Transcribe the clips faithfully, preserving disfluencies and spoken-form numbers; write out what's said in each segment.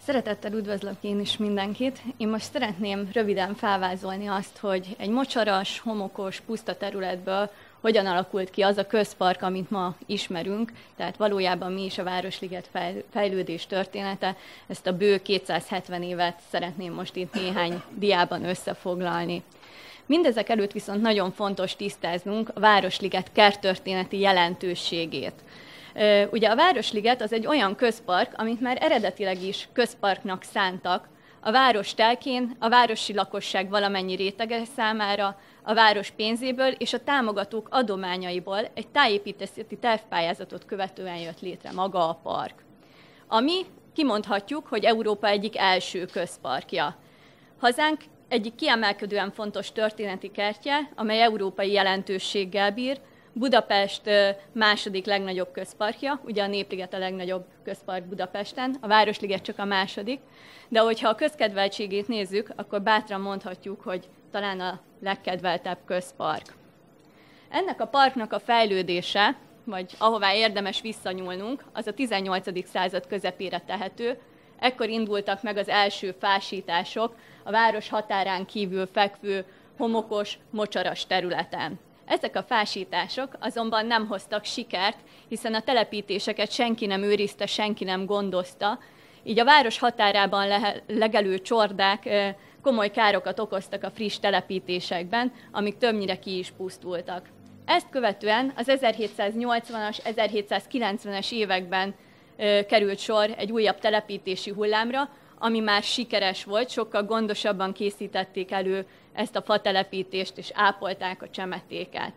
Szeretettel üdvözlök én is mindenkit. Én most szeretném röviden felvázolni azt, hogy egy mocsaras, homokos, puszta területből hogyan alakult ki az a közpark, amit ma ismerünk, tehát valójában mi is a Városliget fejlődés története. Ezt a bő kétszázhetven évet szeretném most itt néhány diában összefoglalni. Mindezek előtt viszont nagyon fontos tisztáznunk a Városliget kerttörténeti jelentőségét. Ugye a Városliget az egy olyan közpark, amit már eredetileg is közparknak szántak, a város telkén, a városi lakosság valamennyi rétege számára, a város pénzéből és a támogatók adományaiból egy tájépítészeti tervpályázatot követően jött létre maga a park. Ami kimondhatjuk, hogy Európa egyik első közparkja. Hazánk egyik kiemelkedően fontos történeti kertje, amely európai jelentőséggel bír, Budapest második legnagyobb közparkja, ugye a Népliget a legnagyobb közpark Budapesten, a Városliget csak a második, de hogyha a közkedveltségét nézzük, akkor bátran mondhatjuk, hogy talán a legkedveltebb közpark. Ennek a parknak a fejlődése, vagy ahová érdemes visszanyúlnunk, az a tizennyolcadik század közepére tehető. Ekkor indultak meg az első fásítások a város határán kívül fekvő homokos, mocsaras területen. Ezek a fásítások azonban nem hoztak sikert, hiszen a telepítéseket senki nem őrizte, senki nem gondozta, így a város határában legelő csordák komoly károkat okoztak a friss telepítésekben, amik többnyire ki is pusztultak. Ezt követően az ezerhétszáznyolcvanas, ezerhétszázkilencvenes években került sor egy újabb telepítési hullámra, ami már sikeres volt, sokkal gondosabban készítették elő ezt a fatelepítést, és ápolták a csemetéket.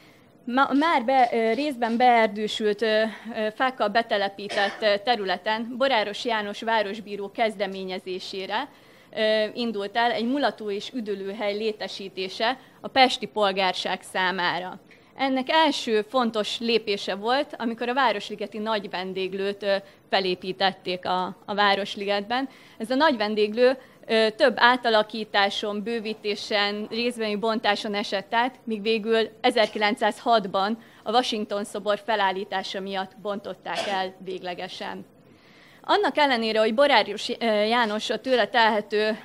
Már be, részben beerdősült, fákkal betelepített területen Boráros János városbíró kezdeményezésére indult el egy mulató és üdülőhely létesítése a pesti polgárság számára. Ennek első fontos lépése volt, amikor a Városligeti nagy vendéglőt felépítették a, a Városligetben. Ez a nagy vendéglő több átalakításon, bővítésen, részbeni bontáson esett át, míg végül ezerkilencszázhatban a Washington szobor felállítása miatt bontották el véglegesen. Annak ellenére, hogy Boráros János a tőle telhető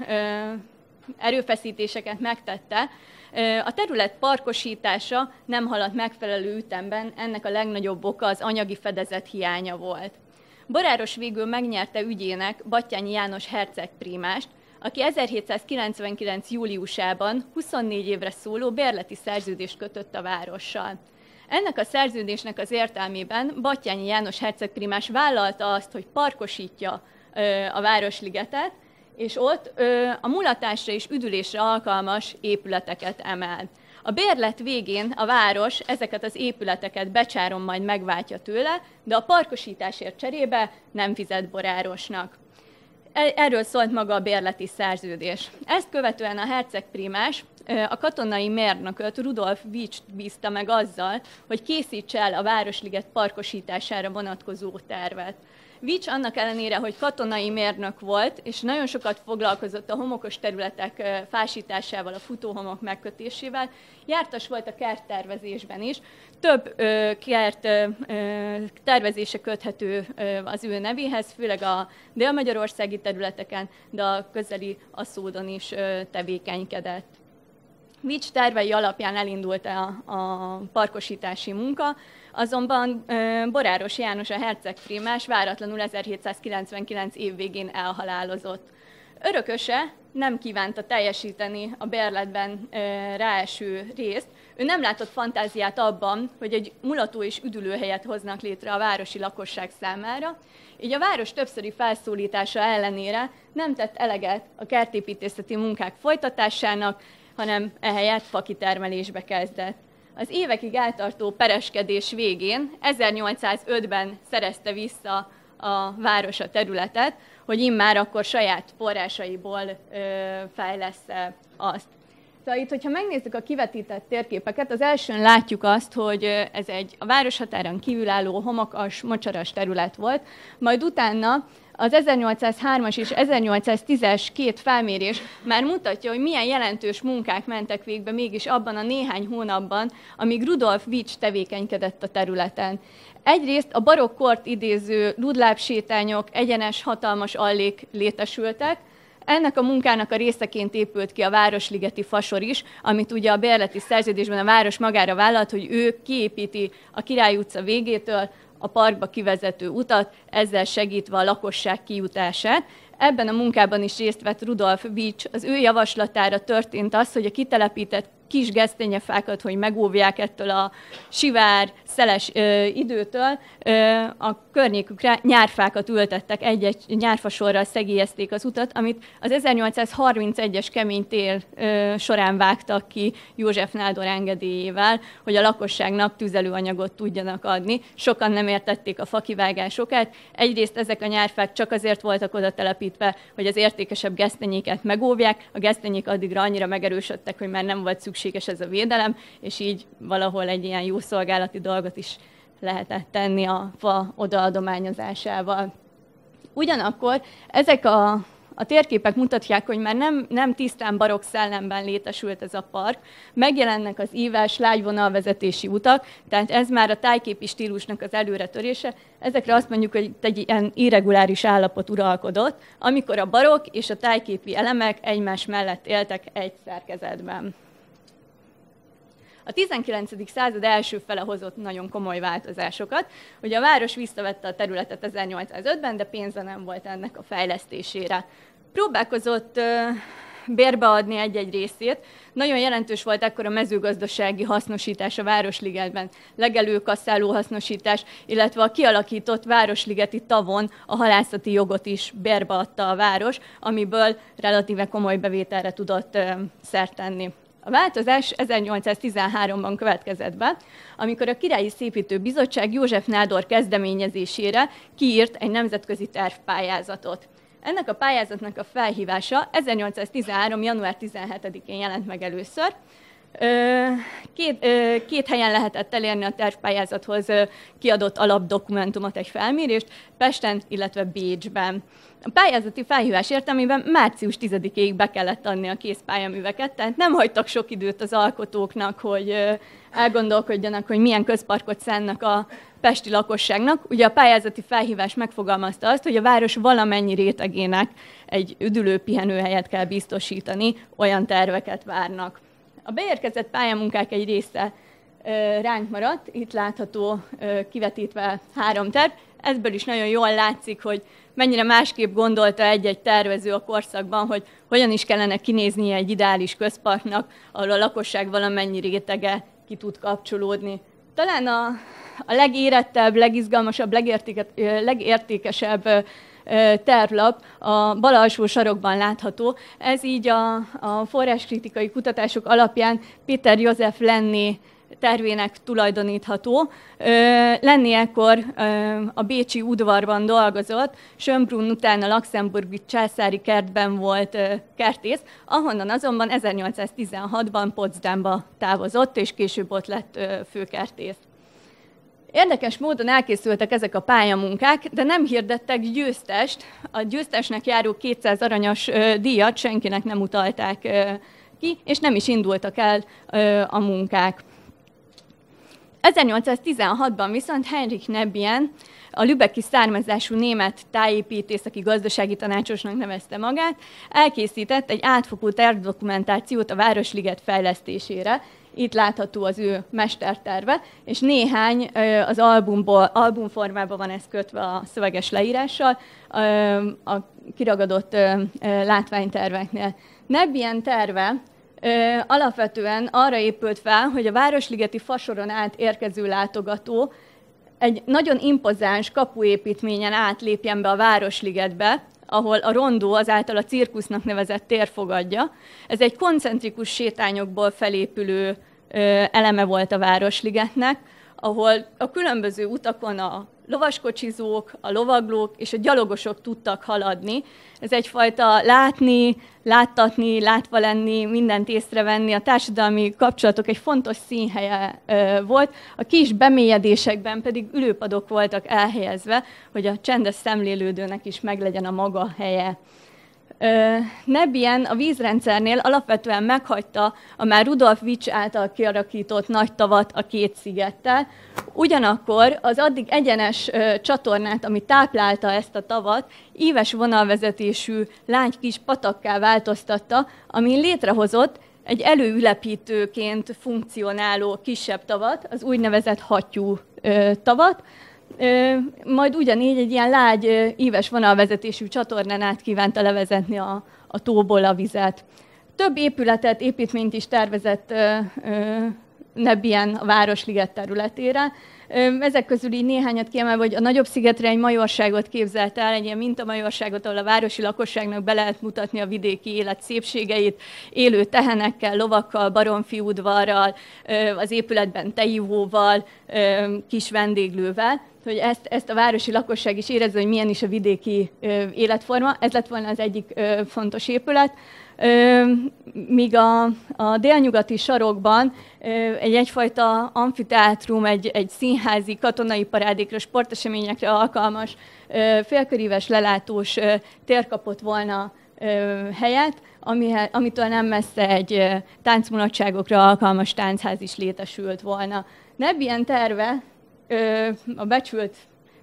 erőfeszítéseket megtette, a terület parkosítása nem haladt megfelelő ütemben, ennek a legnagyobb oka az anyagi fedezet hiánya volt. Boráros végül megnyerte ügyének Batthyány János hercegprímást, aki ezerhétszázkilencvenkilenc júliusában huszonnégy évre szóló bérleti szerződést kötött a várossal. Ennek a szerződésnek az értelmében Batthyány János hercegprímás vállalta azt, hogy parkosítja a Városligetet, és ott ö, a mulatásra és üdülésre alkalmas épületeket emel. A bérlet végén a város ezeket az épületeket becsáron majd megváltja tőle, de a parkosításért cserébe nem fizet Borárosnak. Erről szólt maga a bérleti szerződés. Ezt követően a hercegprímás a katonai mérnököt, Rudolf Vicst bízta meg azzal, hogy készítse el a Városliget parkosítására vonatkozó tervet. Vicz annak ellenére, hogy katonai mérnök volt, és nagyon sokat foglalkozott a homokos területek fásításával, a futóhomok megkötésével, jártas volt a kerttervezésben is. Több ö, kert ö, tervezése köthető ö, az ő nevéhez, főleg a dél-magyarországi területeken, de a közeli Aszódon is ö, tevékenykedett. Vicz tervei alapján elindult a, a parkosítási munka, azonban e, Boráros János a hercegprímás váratlanul ezerhétszázkilencvenkilenc év végén elhalálozott. Örököse nem kívánta teljesíteni a bérletben e, ráeső részt. Ő nem látott fantáziát abban, hogy egy mulató és üdülőhelyet hoznak létre a városi lakosság számára, így a város többszöri felszólítása ellenére nem tett eleget a kertépítészeti munkák folytatásának, hanem ehelyett fakitermelésbe kezdett. Az évekig eltartó pereskedés végén ezernyolcszázötben szerezte vissza a város a területet, hogy immár akkor saját forrásaiból ö, fejlessze azt. Szóval itt, hogyha megnézzük a kivetített térképeket, az elsőn látjuk azt, hogy ez egy a városhatáron kívülálló homokas, mocsaras terület volt, majd utána az ezernyolcszázhármas és ezernyolcszáztízes két felmérés már mutatja, hogy milyen jelentős munkák mentek végbe mégis abban a néhány hónapban, amíg Rudolf Vicz tevékenykedett a területen. Egyrészt a barokk kort idéző dudlábsétányok, egyenes, hatalmas allék létesültek. Ennek a munkának a részeként épült ki a városligeti fasor is, amit ugye a bérleti szerződésben a város magára vállalt, hogy ő kiépíti a Király utca végétől a parkba kivezető utat, ezzel segítve a lakosság kijutását. Ebben a munkában is részt vett Rudolf Vicz. Az ő javaslatára történt az, hogy a kitelepített kis gesztenyefákat, hogy megóvják ettől a sivár, szeles ö, időtől, ö, a környékükre nyárfákat ültettek, egy-egy nyárfasorral szegélyezték az utat, amit az ezernyolcszázharmincegyes kemény tél ö, során vágtak ki József Nádor engedélyével, hogy a lakosságnak tüzelőanyagot tudjanak adni. Sokan nem értették a fakivágásokat. Egyrészt ezek a nyárfák csak azért voltak oda telepítve, hogy az értékesebb gesztenyéket megóvják, a gesztenyék addigra annyira megerősödtek, hogy már nem volt szükséges ez a védelem, és így valahol egy ilyen jó szolgálati dolgot is lehetett tenni a fa odaadományozásával. Ugyanakkor ezek a, a térképek mutatják, hogy már nem, nem tisztán barokk szellemben létesült ez a park, megjelennek az íves, lágyvonalvezetési utak, tehát ez már a tájképi stílusnak az előretörése. Ezekre azt mondjuk, hogy egy ilyen irreguláris állapot uralkodott, amikor a barokk és a tájképi elemek egymás mellett éltek egy szerkezetben. A tizenkilencedik század első fele hozott nagyon komoly változásokat. Ugye a város visszavette a területet ezernyolcszázötben, de pénze nem volt ennek a fejlesztésére. Próbálkozott uh, bérbeadni egy-egy részét. Nagyon jelentős volt ekkor a mezőgazdasági hasznosítás a Városligetben, legelőkasszáló hasznosítás, illetve a kialakított Városligeti tavon a halászati jogot is bérbeadta a város, amiből relatíve komoly bevételre tudott uh, szert tenni. A változás ezernyolcszáztizenháromban következett be, amikor a Királyi Szépítő Bizottság József Nádor kezdeményezésére kiírt egy nemzetközi tervpályázatot. Ennek a pályázatnak a felhívása ezernyolcszáztizenhárom. január tizenhetedikén jelent meg először. Két, két helyen lehetett elérni a tervpályázathoz kiadott alapdokumentumot, egy felmérést, Pesten, illetve Bécsben. A pályázati felhívás értelmében március tizedikéig be kellett adni a kész pályaműveket, tehát nem hagytak sok időt az alkotóknak, hogy elgondolkodjanak, hogy milyen közparkot szánnak a pesti lakosságnak. Ugye a pályázati felhívás megfogalmazta azt, hogy a város valamennyi rétegének egy üdülő pihenőhelyet kell biztosítani, olyan terveket várnak. A beérkezett pályamunkák egy része ránk maradt, itt látható kivetítve három terv. Ebből is nagyon jól látszik, hogy mennyire másképp gondolta egy-egy tervező a korszakban, hogy hogyan is kellene kinéznie egy ideális közparknak, ahol a lakosság valamennyi rétege ki tud kapcsolódni. Talán a, a legérettebb, legizgalmasabb, legértéke, legértékesebb tervlap a bal alsó sarokban látható. Ez így a, a forráskritikai kutatások alapján Péter József Lenné tervének tulajdonítható. Lenné ekkor a bécsi udvarban dolgozott, Schönbrunn után a luxemburgi császári kertben volt kertész, ahonnan azonban ezernyolcszáztizenhatban Potsdamba távozott, és később ott lett főkertész. Érdekes módon elkészültek ezek a pályamunkák, de nem hirdettek győztest. A győztesnek járó kétszáz aranyos díjat senkinek nem utalták ki, és nem is indultak el a munkák. ezernyolcszáztizenhatban viszont Heinrich Nebien, a lübecki származású német tájépítész, aki gazdasági tanácsosnak nevezte magát, elkészített egy átfogó tervdokumentációt a Városliget fejlesztésére. Itt látható az ő mesterterve, és néhány az albumból, albumformában van ez kötve a szöveges leírással, a kiragadott látványterveknél. Nebien terve alapvetően arra épült fel, hogy a Városligeti fasoron át érkező látogató egy nagyon impozáns kapuépítményen átlépjen be a Városligetbe, ahol a rondó azáltal a cirkusznak nevezett tér fogadja. Ez egy koncentrikus sétányokból felépülő eleme volt a Városligetnek, ahol a különböző utakon a lovaskocsizók, a lovaglók és a gyalogosok tudtak haladni. Ez egyfajta látni, láttatni, látva lenni, mindent észrevenni, a társadalmi kapcsolatok egy fontos színhelye volt. A kis bemélyedésekben pedig ülőpadok voltak elhelyezve, hogy a csendes szemlélődőnek is meglegyen a maga helye. Nebbien a vízrendszernél alapvetően meghagyta a már Rudolf Vicz által kialakított nagy tavat a két szigettel. Ugyanakkor az addig egyenes csatornát, ami táplálta ezt a tavat, íves vonalvezetésű lány kis patakká változtatta, ami létrehozott egy előülepítőként funkcionáló kisebb tavat, az úgynevezett hattyú tavat. Majd ugyanígy egy ilyen lágy, íves vonalvezetésű csatornán át kívánta levezetni a, a tóból a vizet. Több épületet, építményt is tervezett Nebbien a Városliget területére. Ezek közül így néhányat kiemelve, hogy a nagyobb szigetre egy majorságot képzelt el, egy ilyen mintamajorságot, ahol a városi lakosságnak be lehet mutatni a vidéki élet szépségeit, élő tehenekkel, lovakkal, baromfi udvarral, az épületben teivóval, kis vendéglővel, hogy ezt, ezt a városi lakosság is érezze, hogy milyen is a vidéki életforma. Ez lett volna az egyik fontos épület. Míg a, a délnyugati sarokban egy egyfajta amfiteátrum, egy, egy színházi, katonai parádékra, sporteseményekre alkalmas, félköríves lelátós tér kapott volna helyet, amitől nem messze egy táncmulatságokra alkalmas táncház is létesült volna. Nebbien terve a becsült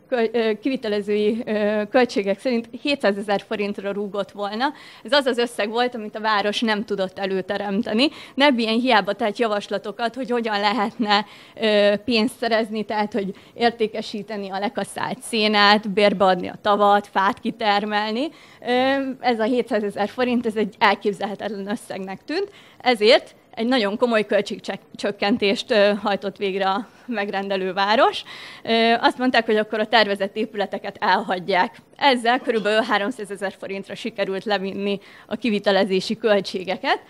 kivitelezői költségek szerint hétszázezer forintra rúgott volna. Ez az az összeg volt, amit a város nem tudott előteremteni. Nebbien hiába tett javaslatokat, hogy hogyan lehetne pénzt szerezni, tehát hogy értékesíteni a lekasszált szénát, bérbeadni a tavat, fát kitermelni. Ez a hétszázezer forint, ez egy elképzelhetetlen összegnek tűnt, ezért egy nagyon komoly költségcsökkentést hajtott végre a megrendelő város. Azt mondták, hogy akkor a tervezett épületeket elhagyják. Ezzel körülbelül háromszázezer forintra sikerült levinni a kivitelezési költségeket,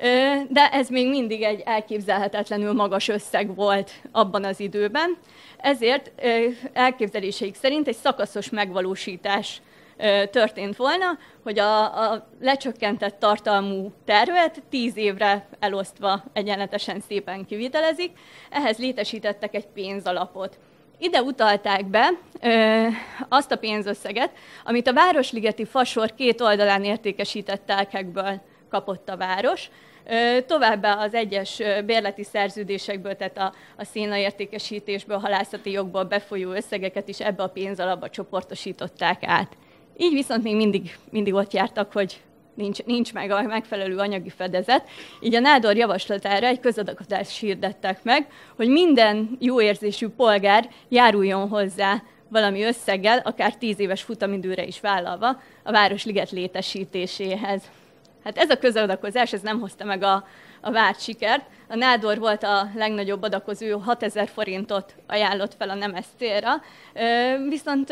de ez még mindig egy elképzelhetetlenül magas összeg volt abban az időben. Ezért elképzeléseik szerint egy szakaszos megvalósítás történt volna, hogy a, a lecsökkentett tartalmú tervet tíz évre elosztva egyenletesen szépen kivitelezik. Ehhez létesítettek egy pénzalapot. Ide utalták be ö, azt a pénzösszeget, amit a Városligeti fasor két oldalán értékesített telkekből kapott a város. Ö, továbbá az egyes bérleti szerződésekből, tehát a, a szénaértékesítésből, halászati jogból befolyó összegeket is ebbe a pénzalapba csoportosították át. Így viszont még mindig, mindig ott jártak, hogy nincs, nincs meg a megfelelő anyagi fedezet. Így a nádor javaslatára egy közadakozást hirdettek meg, hogy minden jóérzésű polgár járuljon hozzá valami összeggel, akár tíz éves futamidőre is vállalva a Városliget létesítéséhez. Hát ez a közadakozás ez nem hozta meg a, a várt sikert. A nádor volt a legnagyobb adakozó, hatezer forintot ajánlott fel a nemes célra, viszont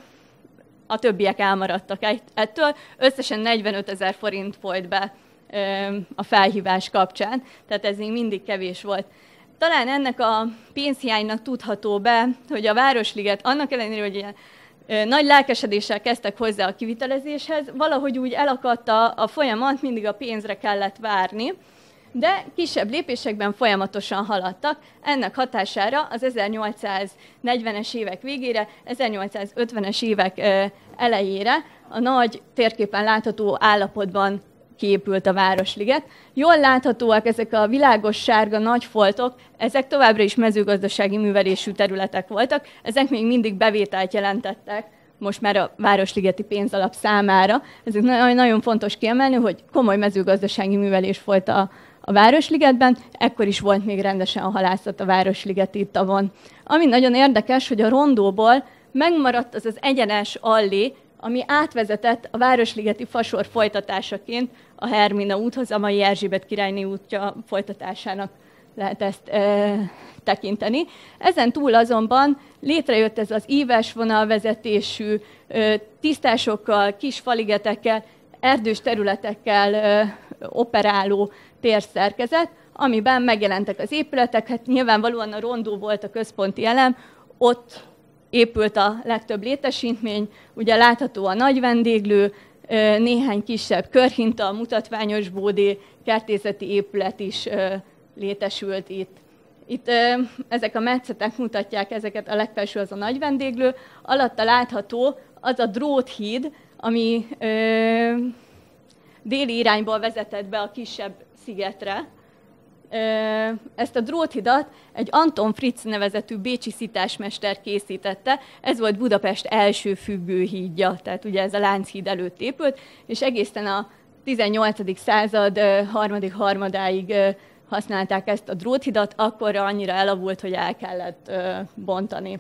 a többiek elmaradtak ettől. Összesen negyvenötezer forint folyt be a felhívás kapcsán, tehát ez még mindig kevés volt. Talán ennek a pénzhiánynak tudható be, hogy a Városliget annak ellenére, hogy ilyen nagy lelkesedéssel kezdtek hozzá a kivitelezéshez, valahogy úgy elakadt a, a folyamat, mindig a pénzre kellett várni, de kisebb lépésekben folyamatosan haladtak. Ennek hatására az ezernyolcszáznegyvenes évek végére, ezernyolcszázötvenes évek elejére a nagy térképen látható állapotban kiépült a Városliget. Jól láthatóak ezek a világos sárga nagy foltok, ezek továbbra is mezőgazdasági művelésű területek voltak, ezek még mindig bevételt jelentettek most már a Városligeti pénzalap számára. Ez nagyon fontos kiemelni, hogy komoly mezőgazdasági művelés folyt a a Városligetben, ekkor is volt még rendesen a halászat a Városligeti tavon. Ami nagyon érdekes, hogy a rondóból megmaradt az az egyenes allé, ami átvezetett a Városligeti fasor folytatásaként a Hermina úthoz, a mai Erzsébet királyné útja folytatásának lehet ezt e, tekinteni. Ezen túl azonban létrejött ez az íves vonalvezetésű, e, tisztásokkal, kis faligetekkel, erdős területekkel e, operáló térszerkezet, amiben megjelentek az épületek, hát nyilvánvalóan a rondó volt a központi elem, ott épült a legtöbb létesítmény, ugye látható a nagy vendéglő, néhány kisebb körhinta, mutatványos bódé, kertészeti épület is létesült itt. Itt ezek a metszetek mutatják ezeket, a legfelső az a nagy vendéglő, alatta látható az a dróthíd, ami ö, déli irányból vezetett be a kisebb szigetre. Ö, ezt a dróthidat egy Anton Fritz nevezetű bécsi szitásmester készítette, ez volt Budapest első függőhídja, tehát ugye ez a Lánchíd előtt épült, és egészen a tizennyolcadik század harmadik harmadáig használták ezt a dróthidat, akkorra annyira elavult, hogy el kellett ö, bontani.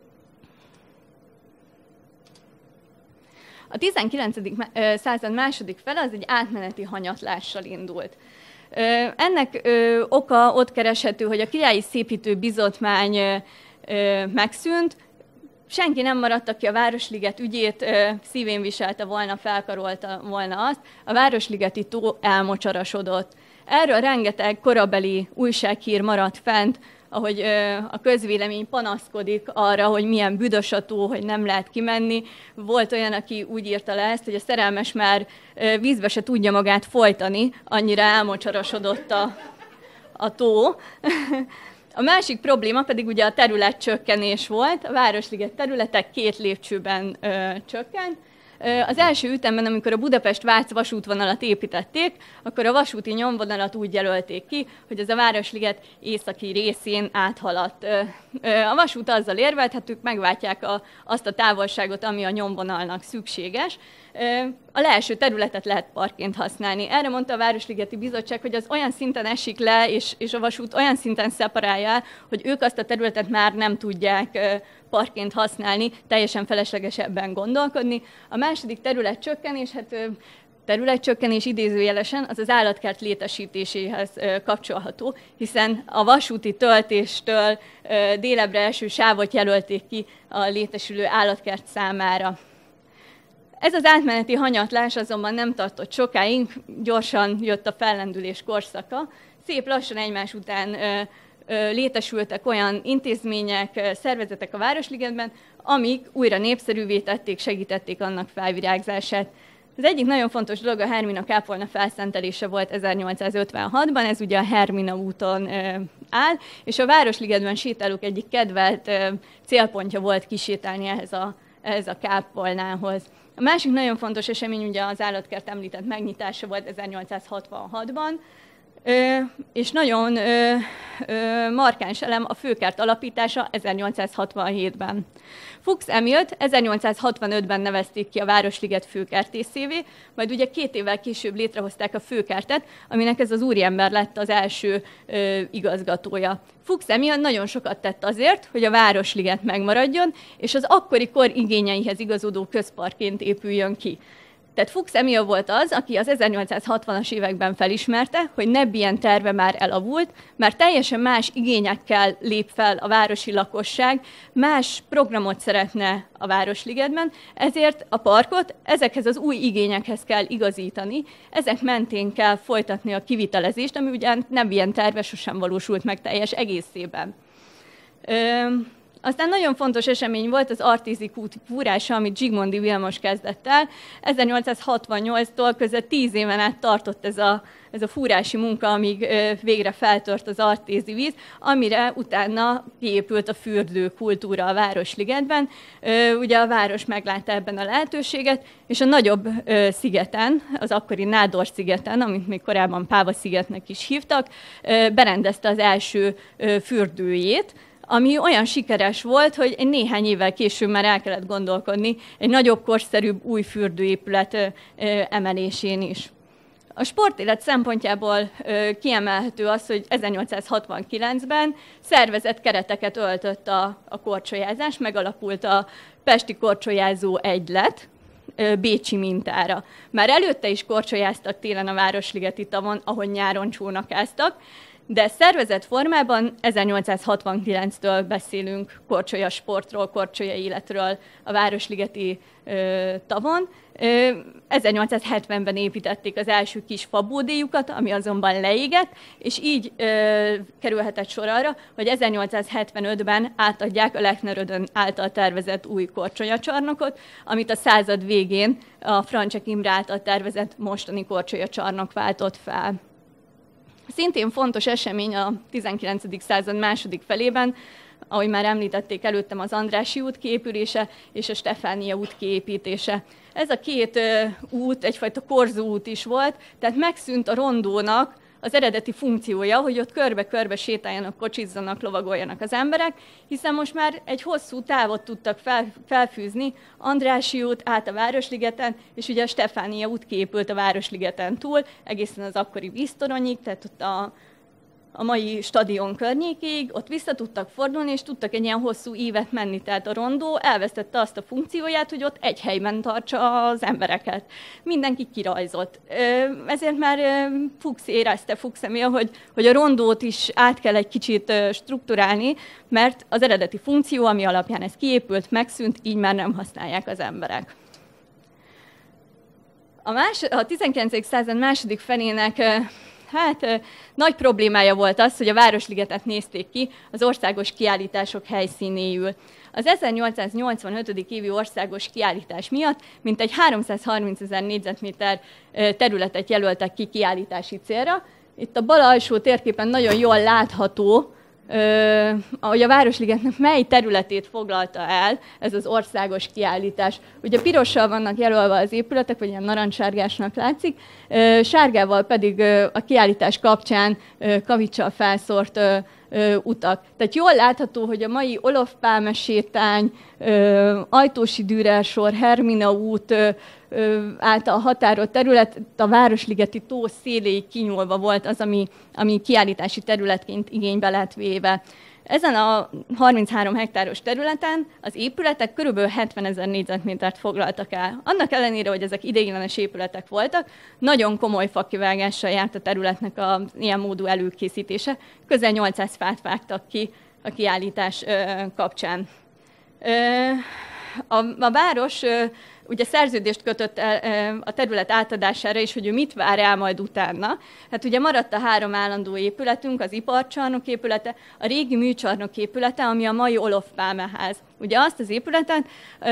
A tizenkilencedik század második fele az egy átmeneti hanyatlással indult. Ö, ennek ö, oka ott kereshető, hogy a királyi szépítő bizottmány ö, ö, megszűnt, senki nem maradt, aki a Városliget ügyét ö, szívén viselte volna, felkarolta volna azt, a Városligeti tó elmocsarasodott. Erről rengeteg korabeli újsághír maradt fent, ahogy ö, a közvélemény panaszkodik arra, hogy milyen büdös a tó, hogy nem lehet kimenni. Volt olyan, aki úgy írta le ezt, hogy a szerelmes már ö, vízbe se tudja magát folytani, annyira elmocsarasodott a, a tó. A másik probléma pedig ugye a területcsökkenés volt. A Városliget területek két lépcsőben ö, csökkent. Az első ütemben, amikor a Budapest-Vác vasútvonalat építették, akkor a vasúti nyomvonalat úgy jelölték ki, hogy ez a Városliget északi részén áthaladt. A vasút azzal érvelt, hát ők megváltják a, azt a távolságot, ami a nyomvonalnak szükséges. A leeső területet lehet parkként használni. Erre mondta a Városligeti Bizottság, hogy az olyan szinten esik le, és, és a vasút olyan szinten szeparálja el, hogy ők azt a területet már nem tudják parkként használni, teljesen felesleges ebben gondolkodni. A második területcsökkenés, hát területcsökkenés idézőjelesen, az az állatkert létesítéséhez kapcsolható, hiszen a vasúti töltéstől délebre eső sávot jelölték ki a létesülő állatkert számára. Ez az átmeneti hanyatlás azonban nem tartott sokáig, gyorsan jött a fellendülés korszaka. Szép lassan egymás után létesültek olyan intézmények, szervezetek a Városligetben, amik újra népszerűvé tették, segítették annak felvirágzását. Az egyik nagyon fontos dolog a Hermina kápolna felszentelése volt ezernyolcszázötvenhatban, ez ugye a Hermina úton áll, és a Városligetben sétálók egyik kedvelt célpontja volt kisétálni ehhez a, ehhez a kápolnához. A másik nagyon fontos esemény ugye az állatkert említett megnyitása volt ezernyolcszázhatvanhatban, Ö, és nagyon ö, ö, markáns elem a főkert alapítása ezernyolcszázhatvanhétben. Fuchs Emil ezernyolcszázhatvanötben nevezték ki a Városliget főkertészévé, majd ugye két évvel később létrehozták a főkertet, aminek ez az úriember lett az első ö, igazgatója. Fuchs Emil nagyon sokat tett azért, hogy a Városliget megmaradjon, és az akkori kor igényeihez igazodó közparkként épüljön ki. Tehát Fuchs Emil volt az, aki az ezernyolcszázhatvanas években felismerte, hogy Nebbien terve már elavult, mert teljesen más igényekkel lép fel a városi lakosság, más programot szeretne a Városligetben, ezért a parkot ezekhez az új igényekhez kell igazítani, ezek mentén kell folytatni a kivitelezést, ami ugyan Nebbien terve sosem valósult meg teljes egészében. Ö- Aztán nagyon fontos esemény volt az Artézi kút fúrása, amit Zsigmondy Vilmos kezdett el. ezernyolcszázhatvannyolctól közel tíz éven át tartott ez a, ez a fúrási munka, amíg ö, végre feltört az artézi víz, amire utána kiépült a fürdő kultúra a Városligetben. Ö, ugye a város meglátta ebben a lehetőséget, és a nagyobb ö, szigeten, az akkori Nádor szigeten, amit még korábban Páva szigetnek is hívtak, ö, berendezte az első ö, fürdőjét, ami olyan sikeres volt, hogy egy néhány évvel később már el kellett gondolkodni egy nagyobb, korszerűbb, új fürdőépület emelésén is. A sportélet szempontjából kiemelhető az, hogy ezernyolcszázhatvankilencben szervezett kereteket öltött a, a korcsolyázás, megalapult a Pesti Korcsolyázó Egylet, bécsi mintára. Már előtte is korcsolyáztak télen a Városligeti tavon, ahogy nyáron csónakáztak, De szervezett formában ezernyolcszázhatvankilenctől beszélünk korcsolya sportról, korcsolya életről a Városligeti ö, tavon. Ö, ezernyolcszázhetvenben építették az első kis fabódéjukat, ami azonban leégett, és így ö, kerülhetett sor arra, hogy ezernyolcszázhetvenötben átadják a Lechner-Ödön által tervezett új korcsolyacsarnokot, amit a század végén a Francsek Imre által tervezett mostani korcsolyacsarnok váltott fel. Szintén fontos esemény a tizenkilencedik század második felében, ahogy már említették előttem, az Andrássy út kiépülése és a Stefánia út kiépítése. Ez a két út egyfajta korzóút is volt, tehát megszűnt a rondónak az eredeti funkciója, hogy ott körbe-körbe sétáljanak, kocsizzanak, lovagoljanak az emberek, hiszen most már egy hosszú távot tudtak fel, felfűzni, Andrássy út át a Városligeten, és ugye a Stefánia út kiépült a Városligeten túl, egészen az akkori víztoronyig, tehát ott a, a mai stadion környékéig, ott vissza tudtak fordulni, és tudtak egy ilyen hosszú ívet menni, tehát a rondó elvesztette azt a funkcióját, hogy ott egy helyben tartsa az embereket. Mindenki kirajzott. Ezért már Fuchs érezte, Fuchs Emil, hogy, hogy a rondót is át kell egy kicsit strukturálni, mert az eredeti funkció, ami alapján ez kiépült, megszűnt, így már nem használják az emberek. A, más, a tizenkilencedik század második felének Hát nagy problémája volt az, hogy a Városligetet nézték ki az országos kiállítások helyszínéül. Az ezernyolcszáznyolcvanöt. évi országos kiállítás miatt mintegy háromszázharmincezer négyzetméter területet jelöltek ki kiállítási célra. Itt a bal alsó térképen nagyon jól látható, Uh, hogy a Városligetnek mely területét foglalta el ez az országos kiállítás. Ugye pirossal vannak jelölve az épületek, vagy ilyen narancssárgásnak látszik, uh, sárgával pedig uh, a kiállítás kapcsán uh, kavicsal felszórt uh, uh, utak. Tehát jól látható, hogy a mai Olof Pálme sétány, uh, Ajtósi Dürer sor, Hermina út uh, által határolt terület, a Városligeti tó széléig kinyúlva volt az, ami, ami kiállítási területként igénybe lett véve. Ezen a harminchárom hektáros területen az épületek körülbelül hetvenezer négyzetmétert foglaltak el. Annak ellenére, hogy ezek ideiglenes épületek voltak, nagyon komoly fakivágással járt a területnek a ilyen módú előkészítése. Közel nyolcszáz fát vágtak ki a kiállítás ö, kapcsán. Ö, a, a város ö, ugye szerződést kötött el a terület átadására is, hogy ő mit vár el majd utána. Hát ugye maradt a három állandó épületünk, az iparcsarnok épülete, a régi műcsarnok épülete, ami a mai Olof Pálme ház. Ugye azt az épületet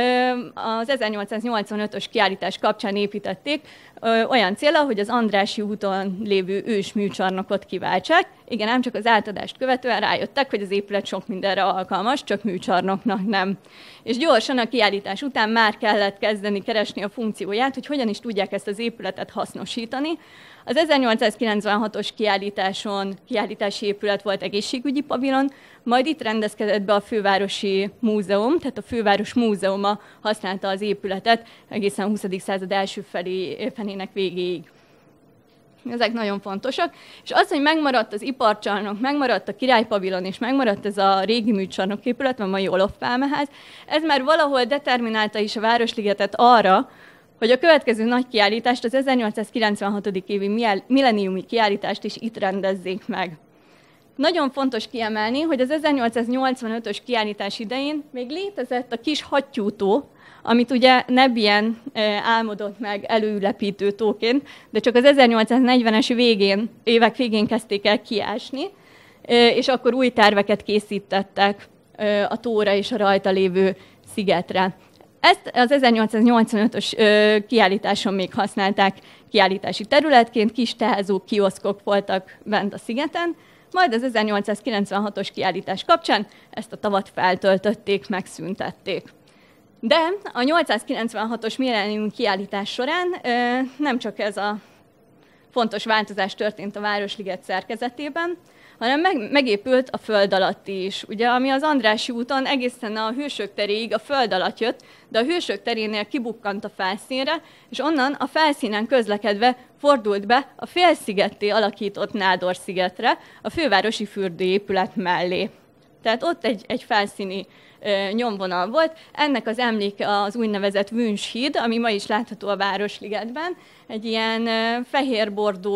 az ezernyolcszáznyolcvanötös kiállítás kapcsán építették olyan célra, hogy az Andrássy úton lévő ős műcsarnokot kiváltsák. Igen, ám csak az átadást követően rájöttek, hogy az épület sok mindenre alkalmas, csak műcsarnoknak nem. És gyorsan a kiállítás után már kellett kezdeni keresni a funkcióját, hogy hogyan is tudják ezt az épületet hasznosítani. Az ezernyolcszázkilencvenhatos kiállításon kiállítási épület volt egészségügyi pavilon, majd itt rendezkedett be a Fővárosi Múzeum, tehát a Főváros Múzeuma használta az épületet egészen a huszadik század első felé, felének végéig. Ezek nagyon fontosak. És az, hogy megmaradt az iparcsarnok, megmaradt a királypavilon, és megmaradt ez a régi műcsarnok épület, a mai Olof Pálme ház, ez már valahol determinálta is a Városligetet arra, hogy a következő nagy kiállítást, az ezernyolcszázkilencvenhat. évi milleniumi kiállítást is itt rendezzék meg. Nagyon fontos kiemelni, hogy az ezernyolcszáznyolcvanötös kiállítás idején még létezett a kis hattyútó, amit ugye Nebien álmodott meg előülepítő tóként, de csak az ezernyolcszáznegyvenes végén, évek végén kezdték el kiásni, és akkor új terveket készítettek a tóra és a rajta lévő szigetre. Ezt az ezernyolcszáznyolcvanötös kiállításon még használták kiállítási területként, kis teázók, kioszkok voltak bent a szigeten, majd az ezernyolcszázkilencvenhatos kiállítás kapcsán ezt a tavat feltöltötték, megszüntették. De a nyolcszázkilencvenhatos milleniumi kiállítás során nem csak ez a fontos változás történt a Városliget szerkezetében, hanem meg, megépült a föld alatti is. Ugye, ami az Andrássy úton egészen a Hősök teréig a föld alatt jött, de a Hősök terénél kibukkant a felszínre, és onnan a felszínen közlekedve fordult be a félszigetté alakított Nádor-szigetre, a fővárosi fürdőépület mellé. Tehát ott egy, egy felszíni ö, nyomvonal volt. Ennek az emléke az úgynevezett Wünsch híd, ami ma is látható a Városligetben. Egy ilyen ö, fehér-bordó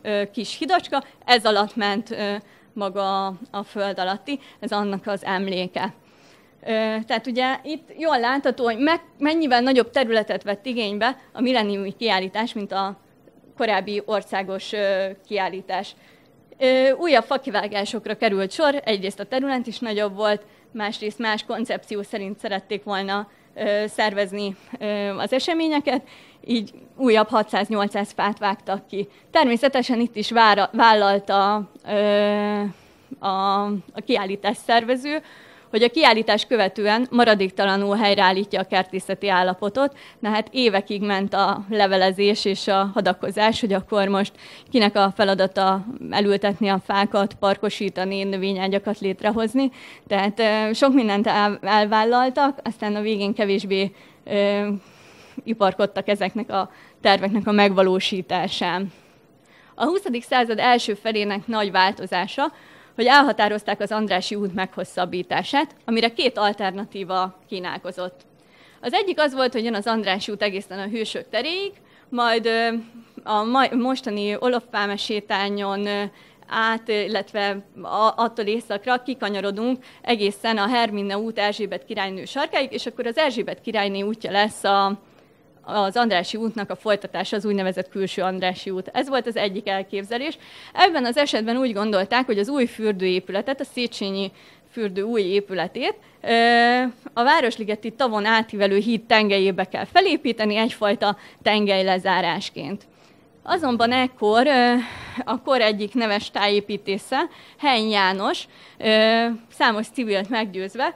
kis hidacska, ez alatt ment maga a föld alatti, ez annak az emléke. Tehát ugye itt jól látható, hogy meg, mennyivel nagyobb területet vett igénybe a milleniumi kiállítás, mint a korábbi országos kiállítás. Újabb fakivágásokra került sor, egyrészt a terület is nagyobb volt, másrészt más koncepció szerint szerették volna szervezni az eseményeket, így újabb hatszáz-nyolcszáz fát vágtak ki. Természetesen itt is vára, vállalta a, a kiállítás szervező, hogy a kiállítás követően maradéktalanul helyreállítja a kertészeti állapotot, na hát évekig ment a levelezés és a hadakozás, hogy akkor most kinek a feladata elültetni a fákat, parkosítani, növényágyakat létrehozni. Tehát sok mindent el, elvállaltak, aztán a végén kevésbé ö, iparkodtak ezeknek a terveknek a megvalósításán. A huszadik század első felének nagy változása, hogy elhatározták az Andrássy út meghosszabbítását, amire két alternatíva kínálkozott. Az egyik az volt, hogy jön az Andrássy út egészen a Hősök teréig, majd a mostani Olof Pálme sétányon át, illetve attól északra kikanyarodunk egészen a Hermine út Erzsébet királynő sarkáig, és akkor az Erzsébet királyné útja lesz a az Andrássy útnak a folytatása, az úgynevezett külső Andrássy út. Ez volt az egyik elképzelés. Ebben az esetben úgy gondolták, hogy az új fürdőépületet, a Széchenyi fürdő új épületét a Városligeti tavon átívelő híd tengelyébe kell felépíteni egyfajta tengelylezárásként. Azonban ekkor a kor egyik neves tájépítésze, Heiny János, számos civilt meggyőzve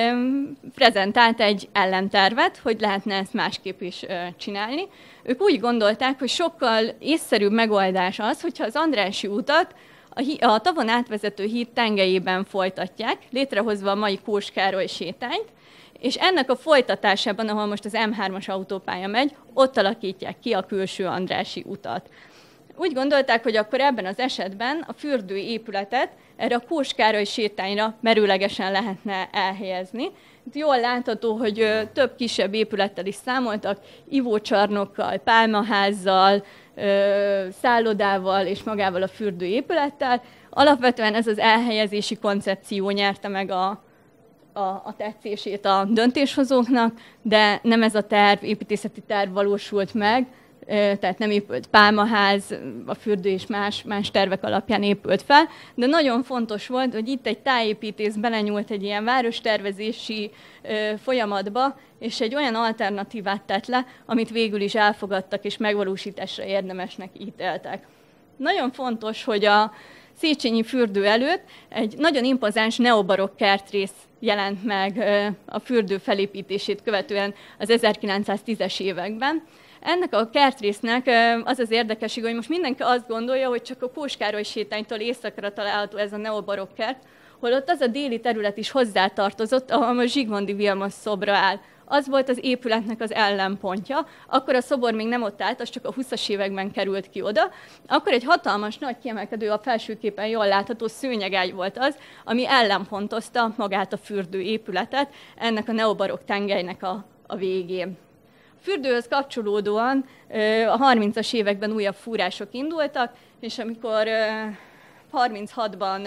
prezentált egy ellentervet, hogy lehetne ezt másképp is csinálni. Ők úgy gondolták, hogy sokkal észszerűbb megoldás az, hogyha az Andrássy utat a, a tavon átvezető híd tengelyében folytatják, létrehozva a mai Kós Károly sétányt, és ennek a folytatásában, ahol most az M hármas autópálya megy, ott alakítják ki a külső Andrássy utat. Úgy gondolták, hogy akkor ebben az esetben a fürdő épületet erre a Kós Károly sétányra merőlegesen lehetne elhelyezni. Itt jól látható, hogy több kisebb épülettel is számoltak, ivócsarnokkal, pálmaházzal, szállodával és magával a fürdő épülettel. Alapvetően ez az elhelyezési koncepció nyerte meg a A, a tetszését a döntéshozóknak, de nem ez a terv, építészeti terv valósult meg, tehát nem épült pálmaház, a fürdő és más, más tervek alapján épült fel, de nagyon fontos volt, hogy itt egy tájépítész belenyúlt egy ilyen várostervezési folyamatba, és egy olyan alternatívát tett le, amit végül is elfogadtak és megvalósításra érdemesnek ítéltek. Nagyon fontos, hogy a Széchenyi fürdő előtt egy nagyon impozáns neobarokk kertrész jelent meg a fürdő felépítését követően az ezerkilencszáztízes években. Ennek a kertrésznek az az érdekesség, hogy most mindenki azt gondolja, hogy csak a Kós Károly sétánytól északra található ez a neobarokk kert, holott az a déli terület is hozzátartozott, ahol a Zsigmondy Vilmos szobra áll. Az volt az épületnek az ellenpontja, akkor a szobor még nem ott állt, az csak a huszas években került ki oda. Akkor egy hatalmas, nagy kiemelkedő, a felső képen jól látható szőnyegágy volt az, ami ellenpontozta magát a fürdő épületet ennek a neobarokk tengelynek a, a végén. A fürdőhöz kapcsolódóan a harmincas években újabb fúrások indultak, és amikor harminchatban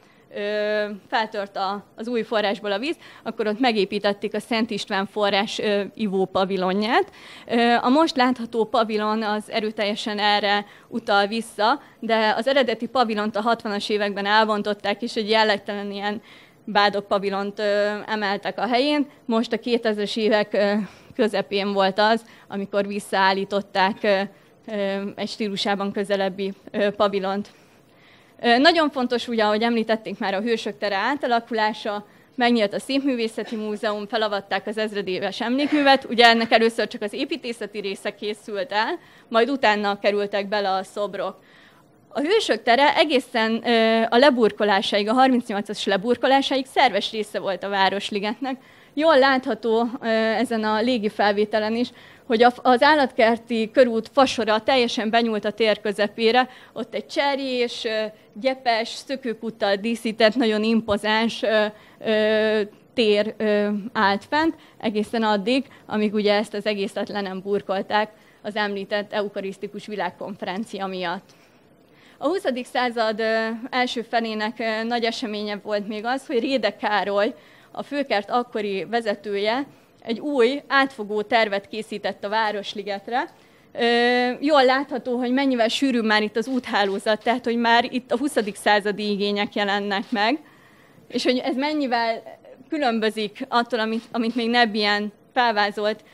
feltört az új forrásból a víz, akkor ott megépítették a Szent István forrás ivó pavilonját. A most látható pavilon az erőteljesen erre utal vissza, de az eredeti pavilont a hatvanas években elbontották, és egy jellegtelen ilyen bádog pavilont emeltek a helyén. Most a kétezres évek közepén volt az, amikor visszaállították egy stílusában közelebbi pavilont. Nagyon fontos, ugye, ahogy említették már, a Hősök tere átalakulása, megnyílt a Szépművészeti Múzeum, felavatták az ezredéves emlékművet, ugye ennek először csak az építészeti része készült el, majd utána kerültek bele a szobrok. A Hősök tere egészen a leburkolásáig, a harmincnyolcas leburkolásáig szerves része volt a Városligetnek. Jól látható ezen a légi felvételen is, hogy az állatkerti körút fasora teljesen benyúlt a tér közepére, ott egy cserjés, gyepes, szökőkúttal díszített, nagyon impozáns tér állt fent, egészen addig, amíg ugye ezt az egészet le nem burkolták az említett eukarisztikus világkonferencia miatt. A huszadik század első felének nagy eseménye volt még az, hogy Réde Károly, a főkert akkori vezetője, egy új, átfogó tervet készített a Városligetre. Jól látható, hogy mennyivel sűrűbb már itt az úthálózat, tehát hogy már itt a huszadik századi igények jelennek meg, és hogy ez mennyivel különbözik attól, amit, amit még Nebbien felvázolt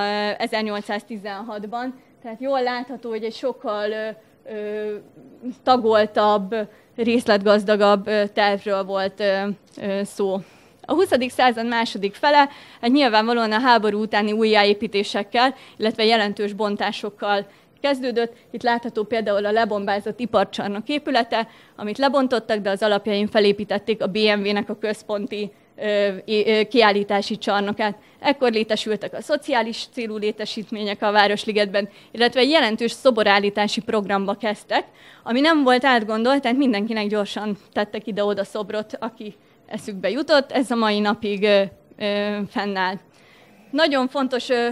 ezernyolcszáztizenhatban. Tehát jól látható, hogy egy sokkal ö, ö, tagoltabb, részletgazdagabb tervről volt ö, ö, szó. A huszadik század második fele, hát nyilvánvalóan a háború utáni újjáépítésekkel, illetve jelentős bontásokkal kezdődött. Itt látható például a lebombázott iparcsarnok épülete, amit lebontottak, de az alapjain felépítették a bé em vé-nek a központi kiállítási csarnokát. Ekkor létesültek a szociális célú létesítmények a Városligetben, illetve egy jelentős szoborállítási programba kezdtek, ami nem volt átgondolt, tehát mindenkinek gyorsan tettek ide-oda szobrot, aki eszükbe jutott, ez a mai napig ö, ö, fennáll. Nagyon fontos ö,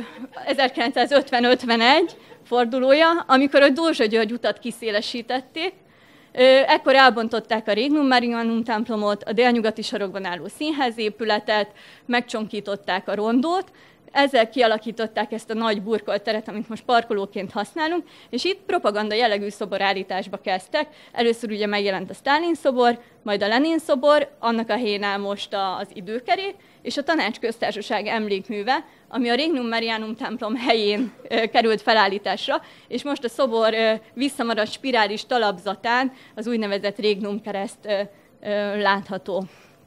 ezerkilencszázötven-ötvenegy fordulója, amikor a Dózsa György utat kiszélesítették. Ö, ekkor elbontották a Regnum Marianum templomot, a délnyugati sarokban álló színházépületet, megcsonkították a rondót, ezzel kialakították ezt a nagy burkolteret, amit most parkolóként használunk, és itt propaganda jellegű szoborállításba kezdtek. Először ugye megjelent a Sztálin szobor, majd a Lenin szobor, annak a helyén áll most az időkerék, és a Tanácsköztársaság emlékműve, ami a Regnum Marianum templom helyén e, került felállításra, és most a szobor e, visszamaradt spirális talapzatán az úgynevezett Regnum kereszt e, e, látható.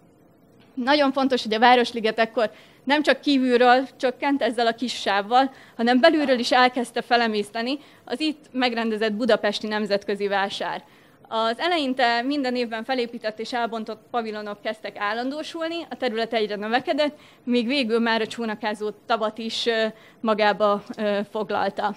Nagyon fontos, hogy a Városliget ekkor nem csak kívülről csökkent ezzel a kis sávval, hanem belülről is elkezdte felemészteni az itt megrendezett budapesti nemzetközi vásár. Az eleinte minden évben felépített és elbontott pavilonok kezdtek állandósulni, a terület egyre növekedett, míg végül már a csónakázó tavat is magába foglalta.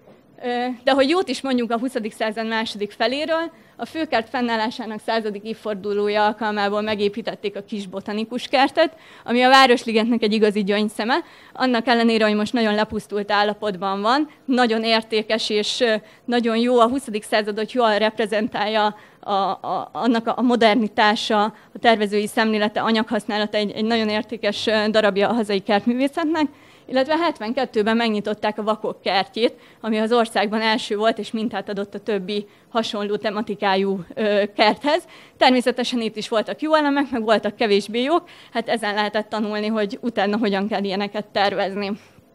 De hogy jót is mondjuk a huszadik század második feléről, a főkert fennállásának századik évfordulója alkalmából megépítették a kis botanikus kertet, ami a Városligetnek egy igazi gyöngyszeme. Annak ellenére, hogy most nagyon lepusztult állapotban van, nagyon értékes és nagyon jó, a huszadik századot jól reprezentálja a, a, annak a modernitása, a tervezői szemlélete, anyaghasználata, egy, egy nagyon értékes darabja a hazai kertművészetnek. Illetve hetvenkettőben megnyitották a Vakok kertjét, ami az országban első volt, és mintát adott a többi hasonló tematikájú ö, kerthez. Természetesen itt is voltak jó elemek, meg voltak kevésbé jók, hát ezen lehetett tanulni, hogy utána hogyan kell ilyeneket tervezni.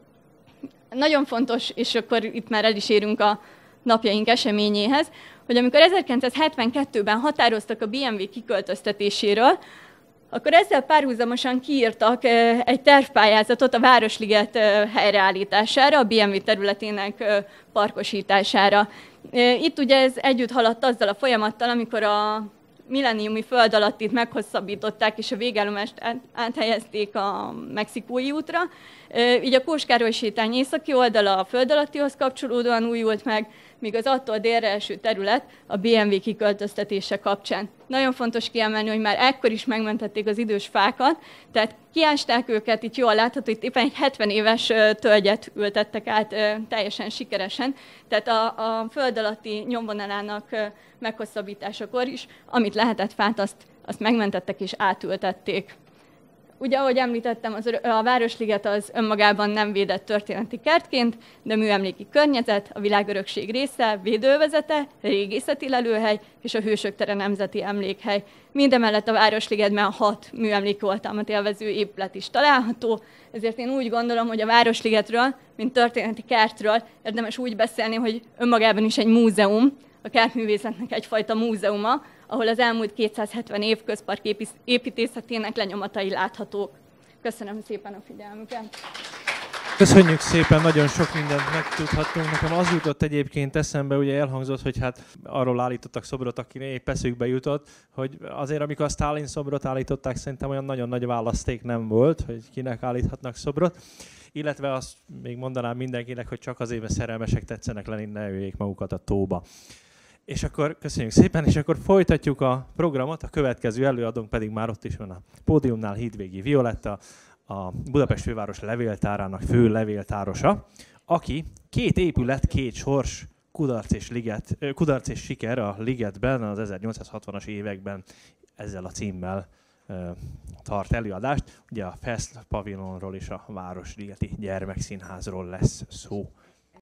Nagyon fontos, és akkor itt már el is érünk a napjaink eseményéhez, hogy amikor ezerkilencszázhetvenkettőben határoztak a bé em vé kiköltöztetéséről, akkor ezzel párhuzamosan kiírtak egy tervpályázatot a Városliget helyreállítására, a bé em vé területének parkosítására. Itt ugye ez együtt haladt azzal a folyamattal, amikor a milleniumi föld alatt itt meghosszabbították, és a végállomást áthelyezték a Mexikói útra. Így a Kós Károly sétány északi oldala a föld alattihoz kapcsolódóan újult meg, míg az attól délre eső terület a bé em vé kiköltöztetése kapcsán. Nagyon fontos kiemelni, hogy már ekkor is megmentették az idős fákat, tehát kiásták őket, itt jól látható, itt éppen egy hetven éves tölgyet ültettek át teljesen sikeresen, tehát a, a föld alatti nyomvonalának meghosszabbításakor is, amit lehetett fát, azt, azt megmentettek és átültették. Ugye, ahogy említettem, az, a Városliget az önmagában nem védett történeti kertként, de műemléki környezet, a világörökség része, védőövezete, régészeti lelőhely és a Hősök tere nemzeti emlékhely. Mindemellett a Városligetben hat műemléki oltalmat élvező épület is található, ezért én úgy gondolom, hogy a Városligetről, mint történeti kertről érdemes úgy beszélni, hogy önmagában is egy múzeum, a kertművészetnek egyfajta múzeuma, ahol az elmúlt kétszázhetven év közpark építészetének lenyomatai láthatók. Köszönöm szépen a figyelmüket! Köszönjük szépen, nagyon sok mindent megtudhattunk. Nekem az jutott egyébként eszembe, ugye elhangzott, hogy hát arról állítottak szobrot, aki épp eszükbe jutott, hogy azért amikor a Sztálin szobrot állították, szerintem olyan nagyon nagy választék nem volt, hogy kinek állíthatnak szobrot. Illetve azt még mondanám mindenkinek, hogy csak azért, mert szerelmesek tetszenek lenni, ne öljék magukat a tóba. És akkor köszönjük szépen, és akkor folytatjuk a programot, a következő előadónk pedig már ott is van a pódiumnál, Hídvégi Violetta, a Budapest főváros levéltárának fő levéltárosa, aki két épület, két sors kudarc és, liget, kudarc és siker a Ligetben az ezernyolcszázhatvanas években ezzel a címmel tart előadást. Ugye a Feszl pavilonról és a Városligeti Gyermekszínházról lesz szó.